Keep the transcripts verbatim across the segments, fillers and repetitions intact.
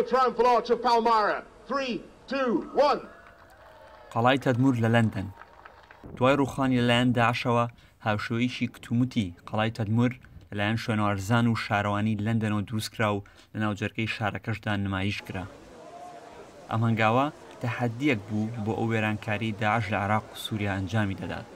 triumphal arch of Palmyra. three, two, one. قەڵای تەدمور لە لەندەن. دوای ڕووخانی لەلایەن داعشەوە هاوشێوەیەکی کتوموتی قەڵای تەدمور لەلایەن شوێنەوارزان و شارەوانی لەندەنەوە دروستکرا و لە ناوجەرگەی شارەکەشدا نمایش کرا. ئەم هەنگاوە تەحەدیەک بوو بۆ ئەو وێرانکاری داعش لە عێراق و سووریا ئەنجامی دەدات.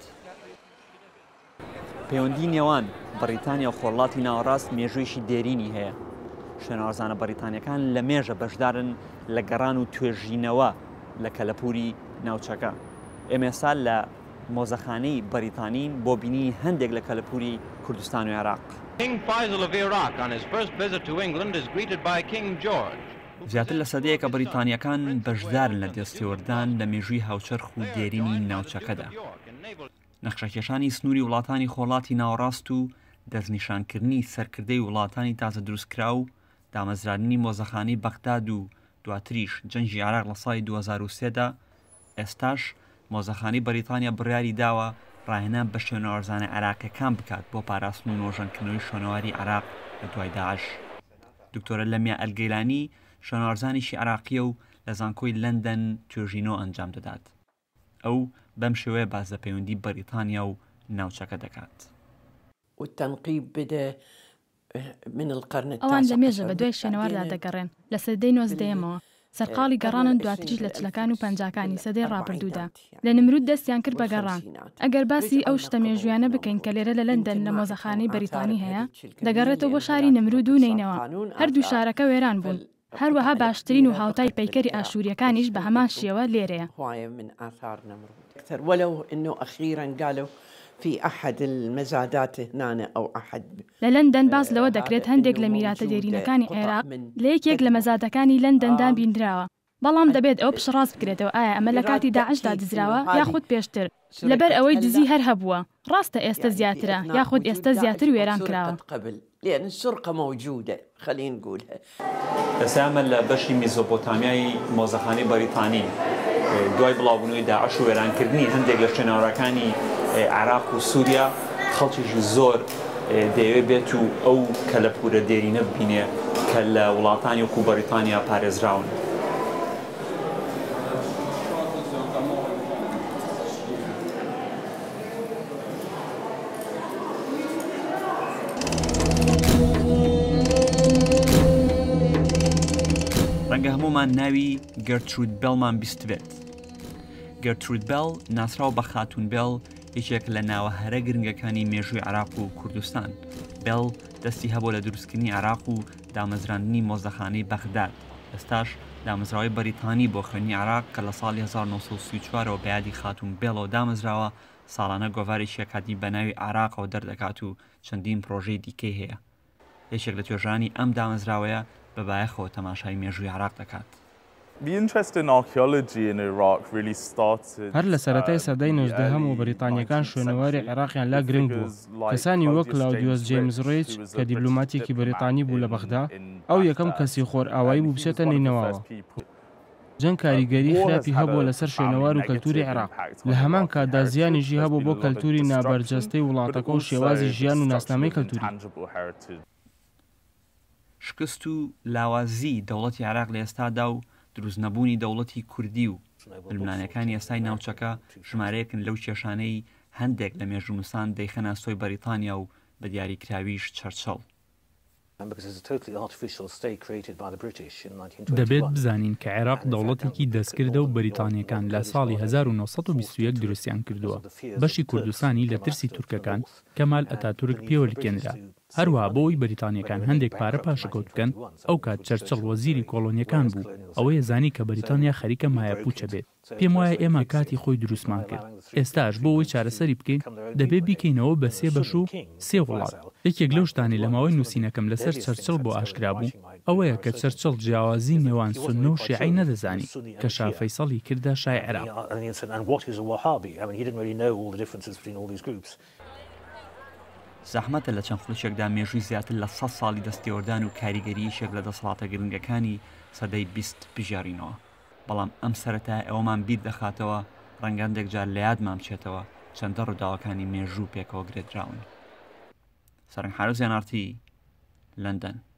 پەیوەندی نێوان بەریتانیا و خۆڵاتی ناوەڕاست مێژوویشی دێرینی هەیە. شوێنەوارزانە بەریتانیەکان لە مێژە بەشدارن لە گەڕان و توێژینەوە لە کەلەپوری ناوچەکە. ئێمە ئێستا لە مۆزەخانەی بەریتانین بۆ بینی هەندێک لە کەلەپوری کوردستان و عێراق. زیاتر لە سەدەیەکە بەریتانیەکان بەشدارن لە دەستێوەردان لە مێژووی هاوچەرخ و دێرینی ناوچەکەدا. نەخشەکێشانی سنووری وڵاتانی خۆڵاتی ناوەڕاست و دەستنیشانکردنی سەرکردەی وڵاتانی تازە دروستکرا و دامەزرانی مۆزەخانەی بەغداد و دواتریش جەنگی عێراق لە ساڵی دوو هەزار و سێدا ئێستاش مۆزەخانەی بەریتانیا بڕیاری داوە ڕاهێنان بە شوێنەوارزانە عێراقیەکان بکات بۆ پاراستن و نۆژەنکردنەوەی شوێنەواری عێراق لە دوای داعش. دکتۆرە لەمیا ئەلگەیلانی شوێنەوارزانێکی عێراقیە و لە زانکۆی لەندەن توێژینەوە ئەنجام دەدات. ئەو بەم شێوەیە باز لە پەیوەندی بەریتانیا و ناوچەکە دەکات. ئەوان لە مێژە بە دوای شوێنەواردا دەگەڕێن لە سەدەی نۆزدەیەمەوە. سەرقاڵی گەڕانن دواتریش لە چلەکان و پەنجاکانی سەدەی ڕابردوودا لە نمرود دەستیان کرد بە گەڕان. ئەگەر باسی ئەو شتە مێژویانە بکەین کە لێرە لە لەندەن لە مۆزەخانەی بەریتانی هەیە دەگەڕێتەوە بۆ شاری نمرود و نینەوە. هەردوو شارەکە وێران بوون. هەروەها باشترین و هاوتای پەیکەری ئاشووریەکانیش بە هەمان شێوە لێرەیە. في أحد المزادات هنا أو أحد لە لەندەن باس لەوە دەکرێت هەندێک لە میراتە دێرینەکانی عێراق لە یەکێک لە مەزادەکانی لەندەندا بینراوە. بەڵام دەبێت ئەو پشڕاست بکرێتەوە ئایا ئەمە لە کاتی داعشدا دزراوە یاخود پێشتر لەبەر ئەوەی دزی هەر هەبووە. ڕاستە ئێستا زیاترە یاخود ئێستا زیاتر وێران کراوە. لأن السرقة موجودة خلينا نقولها. تسامە لە بەشی میزۆپۆتامیای مۆزەخانەی بەریتانی دوای بڵاوبوونەوەی داعش و وێرانکردنی هەندێک لە شوێنەوەرەکانی عێراق و سووریا خەڵکیشی زۆر دەیەوێت بێت و ئەو کەلەپورە دێرینە ببینێ کە لە وڵاتانی وەکو بەریتانیا پارێزراون. ڕەنگە هەمومان ناوی گەرترود بێڵمان بیستبێت. گەرترود بێڵ ناسراو بە خاتون بێڵ یەکێک لە ناوە هەرە گرنگەکانی مێژووی عێراق و کوردستان. بێڵ دەستی هەبوو لە دروستکردنی عێراق و دامەزراندنی مۆزەخانەی بەغداد. ئێستاش دامەزراوەی بەریتانی بۆ خوێندنی عێراق کە لە ساڵی هەزار و نۆ سەد و سی و چوارەوە بە یادی خاتون بێڵەوە دامەزراوە ساڵانە گۆڤارێکی یەکاتی بە ناوی عێراقەوە دەردەکات و چەندین پرۆژەی دیکەی هەیە. یەکێک لە توێژانی ئەم دامەزراوەیە بەبایەخەوە تەماشای مێژووی عێراق دەکات. هەر لە سەرەتای سەدەی نۆزدەهەم و بەریتانیەکان شوێنەواری عێراقیان لا گرنگ بوو. کەسانی وەک کلاودیۆس جێمز ڕێیچ کە دیبلۆماتێکی بەریتانی بوو لە بەغدا ئەو یەکەم کەسی خۆر ئاوایی بوو بچێتە نینەوەوە. جەنگ کاریگەری خراپی هەبووە لەسەر شوێنەوار و کەلتوری عێراق. لە هەمان کاتدا زیانیشی هەبوو بۆ کەلتوری نابەرجەستەی وڵاتەکە و شێوازی ژیان و ناسنامەی کەلتوری. شکست و لاوازی دەوڵەتی عێراق لە ئێستادا و دروستنەبوونی دەوڵەتی کوردی و ململانەکانی ئێستای ناوچەکە ژمارەیەکن لەو کێشانەی هەندێک لە مێژوونوسان دەیخەنە سۆی بەریتانیا و بە دیاریکراویش چەرچەڵ. دەبێت بزانین کە عێراق دەوڵەتێکی دەستکردە و بەریتانیەکان لە ساڵی هەزار و نۆ سەد و بیست و یەک دروستیان کردووە. بەشی کوردستانی لە ترسی تورکەکان کەمال ئەتاتورک پێوەلکێنرا. هەروەها بۆی بەریتانیەکان هەندێک پارە پاشەکەوت بکەن ئەو کات چەرچەڵ وەزیری کۆڵۆنیەکان بوو ئەوەیە زانی کە بەریتانیا خەریکە مایەپوچە بێت. پێم وایە ئێمە کاتی خۆی دروستمان کرد. ئێستاش بۆ ئەوەی چارەسەری بکەین دەبێت بیکەینەوە بە سێ بەش و سێ وڵات. یەکێک لەو شتانی لە ماوەی نووسینەکەم لەسەر چەرچەڵ بۆ ئاشکرا بوو ئەوەیە کە چەرچەڵ جیاوازی نێوان سوننە و شیعی نەدەزانی کە شا فەیسەڵی کردە شای عێراق. زەحمەتە لە چەند خولەکێکدا مێژووی زیاتر لە سەد ساڵی دەستێوەردان و کاریگەری یەکێک لە دەسەڵاتە گرنگەکانی سەدەی بیست بژارینەوە. بەڵام ئەم سەرەتای ئەوەمان بیر دەخاتەوە ڕەنگە هەندێک جار لە یادمان بچێتەوە چەندە ڕووداوەکانی مێژوو پێکەوە گرێدراون. سەرنگ حارس یانارتی لەندەن.